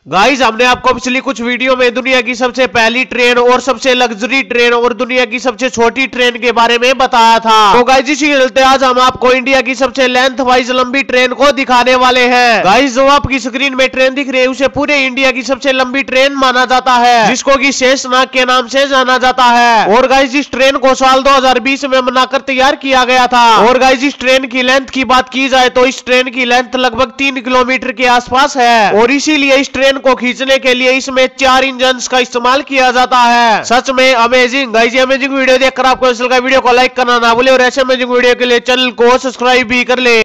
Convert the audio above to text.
Guys हमने आपको पिछली कुछ वीडियो में दुनिया की सबसे पहली ट्रेन और सबसे लग्जरी ट्रेन और दुनिया की सबसे छोटी ट्रेन के बारे में बताया था। तो गाइस इसी के चलते आज हम आपको इंडिया की सबसे लेंथ वाइज लंबी ट्रेन को दिखाने वाले हैं। गाइस जो आपकी स्क्रीन में ट्रेन दिख रही है उसे पूरे इंडिया की सबसे लंबी ट्रेन माना जाता है, जिसको की शेषनाग के नाम से जाना जाता है। और गाइस इस ट्रेन को साल 2020 में बनाकर तैयार किया गया था। और गाइस इस ट्रेन की लेंथ की बात की जाए तो इस ट्रेन की लेंथ लगभग 3 किलोमीटर के आसपास है और इसीलिए इस ट्रेन को खींचने के लिए इसमें 4 इंजन का इस्तेमाल किया जाता है। सच में अमेजिंग। गाइस ये अमेजिंग वीडियो देखकर आपको वीडियो को लाइक करना ना भूले और ऐसे अमेजिंग वीडियो के लिए चैनल को सब्सक्राइब भी कर ले।